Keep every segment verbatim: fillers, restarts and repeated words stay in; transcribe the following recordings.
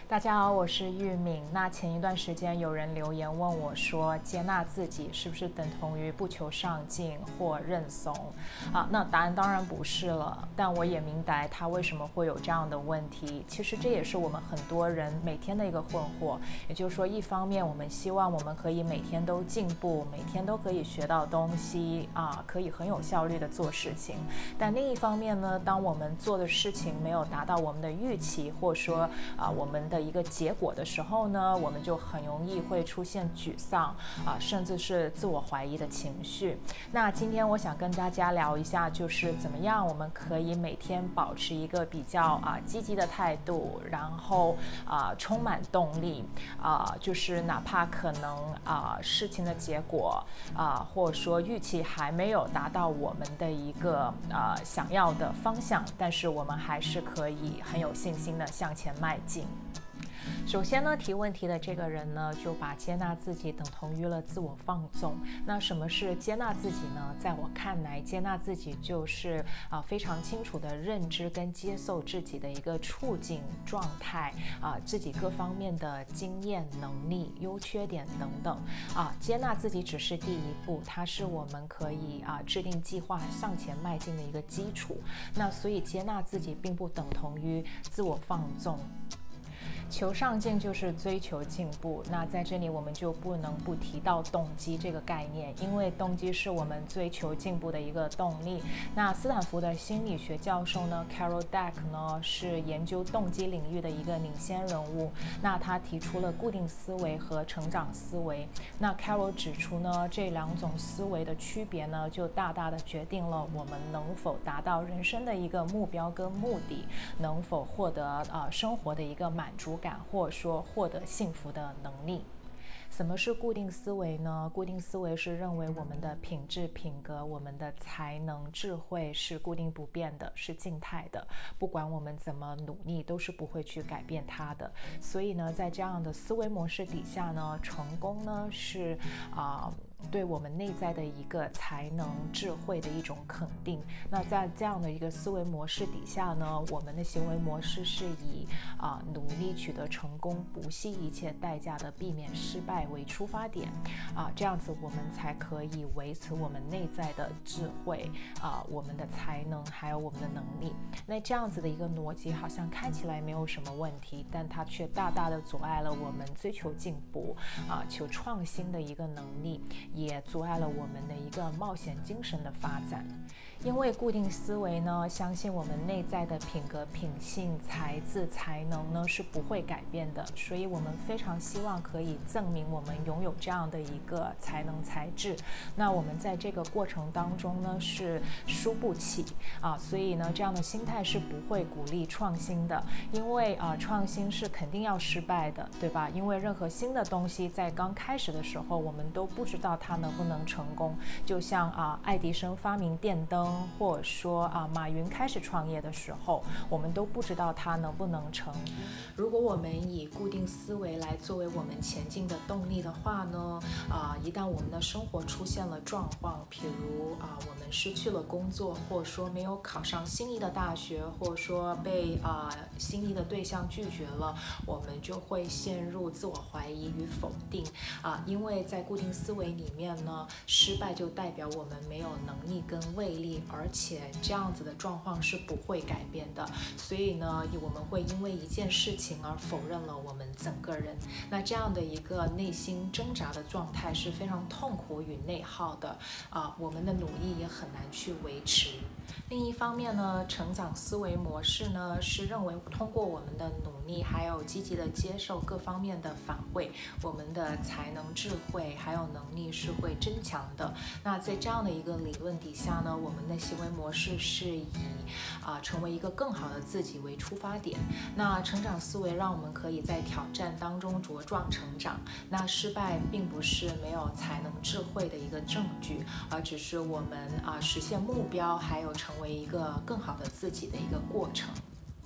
大家好，我是玉敏。那前一段时间有人留言问我说，接纳自己是不是等同于不求上进或认怂？啊，那答案当然不是了。但我也明白他为什么会有这样的问题。其实这也是我们很多人每天的一个困惑。也就是说，一方面我们希望我们可以每天都进步，每天都可以学到东西啊，可以很有效率的做事情。但另一方面呢，当我们做的事情没有达到我们的预期，或者说啊我们的一个结果的时候呢，我们就很容易会出现沮丧啊，甚至是自我怀疑的情绪。那今天我想跟大家聊一下，就是怎么样我们可以每天保持一个比较啊积极的态度，然后啊充满动力啊，就是哪怕可能啊事情的结果啊或者说预期还没有达到我们的一个啊想要的方向，但是我们还是可以很有信心的向前迈进。首先呢，提问题的这个人呢，就把接纳自己等同于了自我放纵。那什么是接纳自己呢？在我看来，接纳自己就是啊、呃、非常清楚的认知跟接受自己的一个处境状态啊、呃，自己各方面的经验、能力、优缺点等等啊。接纳自己只是第一步，它是我们可以啊制定计划向前迈进的一个基础。那所以接纳自己并不等同于自我放纵。求上进就是追求进步，那在这里我们就不能不提到动机这个概念，因为动机是我们追求进步的一个动力。那斯坦福的心理学教授呢 Carol Dweck 呢是研究动机领域的一个领先人物，那他提出了固定思维和成长思维。那 Carol 指出呢，这两种思维的区别呢，就大大的决定了我们能否达到人生的一个目标跟目的，能否获得呃生活的一个满足感，或者说获得幸福的能力。什么是固定思维呢？固定思维是认为我们的品质、品格、我们的才能、智慧是固定不变的，是静态的，不管我们怎么努力，都是不会去改变它的。所以呢，在这样的思维模式底下呢，成功呢是啊、呃对我们内在的一个才能、智慧的一种肯定。那在这样的一个思维模式底下呢，我们的行为模式是以啊、呃、努力取得成功，不惜一切代价的避免失败为出发点啊、呃，这样子我们才可以维持我们内在的智慧啊、呃、我们的才能还有我们的能力。那这样子的一个逻辑好像看起来没有什么问题，但它却大大的阻碍了我们追求进步啊、呃、求创新的一个能力，也阻碍了我们的一个冒险精神的发展。因为固定思维呢，相信我们内在的品格、品性、才智、才能呢是不会改变的，所以我们非常希望可以证明我们拥有这样的一个才能、才智。那我们在这个过程当中呢是输不起啊，所以呢这样的心态是不会鼓励创新的，因为啊创新是肯定要失败的，对吧？因为任何新的东西在刚开始的时候，我们都不知道它能不能成功。就像啊爱迪生发明电灯，或者说啊马云开始创业的时候，我们都不知道它能不能成。如果我们以固定思维来作为我们前进的动力的话呢，啊一旦我们的生活出现了状况，譬如啊我们失去了工作，或者说没有考上心仪的大学，或者说被啊心仪的对象拒绝了，我们就会陷入自我怀疑与否定啊，因为在固定思维里面呢，失败就代表我们没有能力跟魅力，而且这样子的状况是不会改变的。所以呢，我们会因为一件事情而否认了我们整个人。那这样的一个内心挣扎的状态是非常痛苦与内耗的啊，我们的努力也很难去维持。另一方面呢，成长思维模式呢是认为通过我们的努力，还有积极的接受各方面的反馈，我们的才能、智慧还有能力是会增强的。那在这样的一个理论底下呢，我们的行为模式是以啊、呃、成为一个更好的自己为出发点。那成长思维让我们可以在挑战当中茁壮成长。那失败并不是没有才能、智慧的一个证据，而只是我们啊、呃、实现目标还有成为一个更好的自己的一个过程。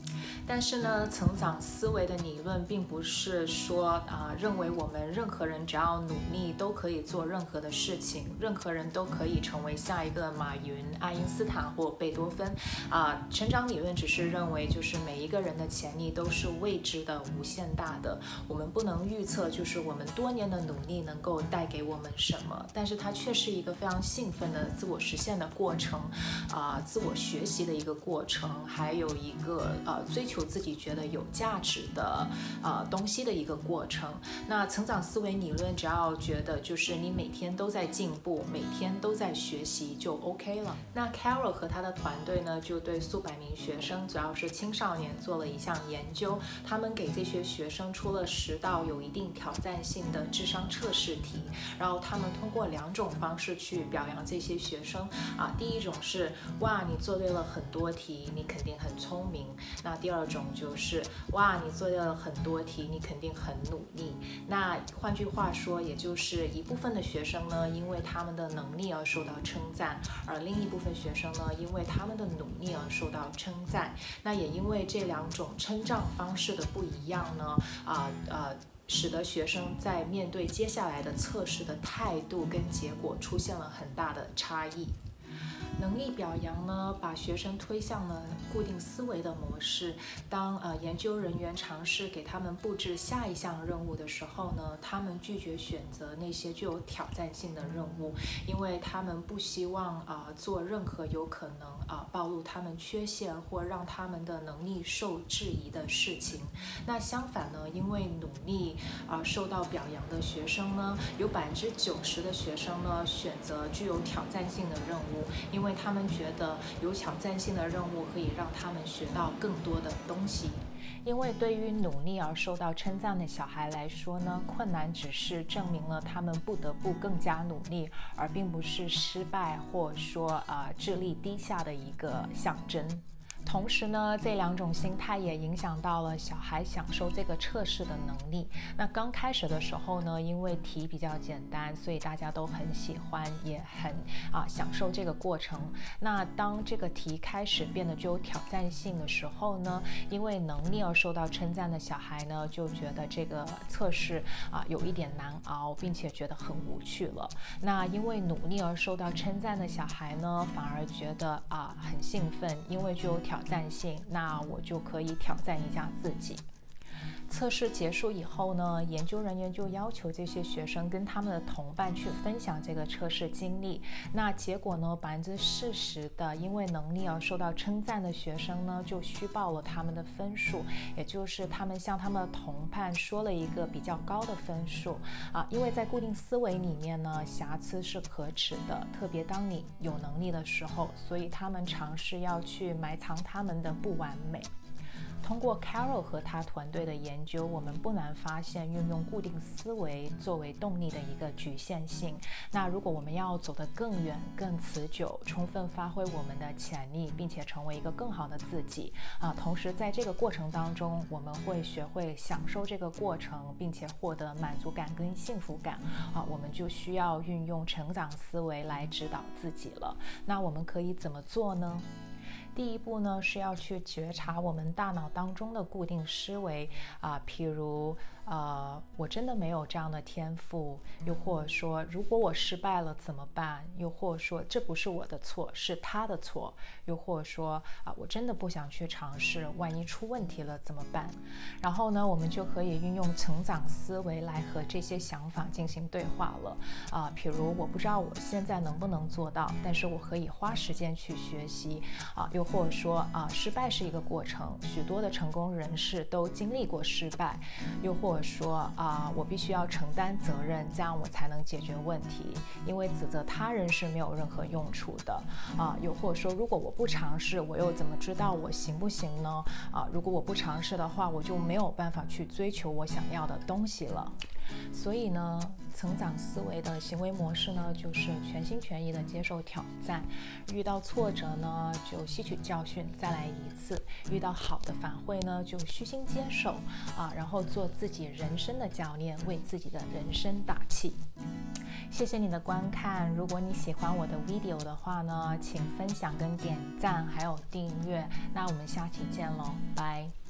但是呢，成长思维的理论并不是说啊、呃，认为我们任何人只要努力都可以做任何的事情，任何人都可以成为下一个马云、爱因斯坦或贝多芬啊、呃。成长理论只是认为，就是每一个人的潜力都是未知的、无限大的，我们不能预测，就是我们多年的努力能够带给我们什么。但是它却是一个非常兴奋的自我实现的过程，啊、呃，自我学习的一个过程，还有一个呃追求自己觉得有价值的呃东西的一个过程。那成长思维理论只要觉得就是你每天都在进步，每天都在学习就 OK 了。那 Carol 和他的团队呢，就对数百名学生，主要是青少年做了一项研究，他们给这些学生出了十道有一定挑战性的智商测试题，然后他们通过两种方式去表扬这些学生啊。第一种是哇，你做对了很多题，你肯定很聪明。那第二种就是哇，你做对了很多题，你肯定很努力。那换句话说，也就是一部分的学生呢，因为他们的能力而受到称赞，而另一部分学生呢，因为他们的努力而受到称赞。那也因为这两种称赞方式的不一样呢，啊呃。使得学生在面对接下来的测试的态度跟结果出现了很大的差异。能力表扬呢，把学生推向了固定思维的模式。当呃研究人员尝试给他们布置下一项任务的时候呢，他们拒绝选择那些具有挑战性的任务，因为他们不希望啊、呃、做任何有可能啊、呃、暴露他们缺陷或让他们的能力受质疑的事情。那相反呢，因为努力啊、呃、受到表扬的学生呢，有百分之九十的学生呢选择具有挑战性的任务，因为他们觉得有挑战性的任务可以让他们学到更多的东西。因为对于努力而受到称赞的小孩来说呢，困难只是证明了他们不得不更加努力，而并不是失败或说啊、呃、智力低下的一个象征。同时呢，这两种心态也影响到了小孩享受这个测试的能力。那刚开始的时候呢，因为题比较简单，所以大家都很喜欢，也很啊享受这个过程。那当这个题开始变得具有挑战性的时候呢，因为能力而受到称赞的小孩呢，就觉得这个测试啊有一点难熬，并且觉得很无趣了。那因为努力而受到称赞的小孩呢，反而觉得啊很兴奋，因为具有挑战性，那我就可以挑战一下自己。测试结束以后呢，研究人员就要求这些学生跟他们的同伴去分享这个测试经历。那结果呢，百分之四十的因为能力而受到称赞的学生呢，就虚报了他们的分数，也就是他们向他们的同伴说了一个比较高的分数啊。因为在固定思维里面呢，瑕疵是可耻的，特别当你有能力的时候，所以他们尝试要去埋藏他们的不完美。通过 Carol 和他团队的研究，我们不难发现运用固定思维作为动力的一个局限性。那如果我们要走得更远、更持久，充分发挥我们的潜力，并且成为一个更好的自己啊，同时在这个过程当中，我们会学会享受这个过程，并且获得满足感跟幸福感啊，我们就需要运用成长思维来指导自己了。那我们可以怎么做呢？第一步呢，是要去觉察我们大脑当中的固定思维啊、呃，譬如呃，我真的没有这样的天赋，又或者说，如果我失败了怎么办？又或者说，这不是我的错，是他的错。又或者说啊、呃，我真的不想去尝试，万一出问题了怎么办？然后呢，我们就可以运用成长思维来和这些想法进行对话了啊、呃，譬如我不知道我现在能不能做到，但是我可以花时间去学习啊、呃，又或者说啊、呃，失败是一个过程，许多的成功人士都经历过失败，又或者说啊、呃，我必须要承担责任，这样我才能解决问题，因为指责他人是没有任何用处的啊、呃，又或者说，如果我不尝试，我又怎么知道我行不行呢？啊、呃，如果我不尝试的话，我就没有办法去追求我想要的东西了。所以呢，成长思维的行为模式呢，就是全心全意的接受挑战，遇到挫折呢，就吸取教训，再来一次；遇到好的反馈呢，就虚心接受啊，然后做自己人生的教练，为自己的人生打气。谢谢你的观看，如果你喜欢我的 video 的话呢，请分享跟点赞，还有订阅。那我们下期见喽，拜。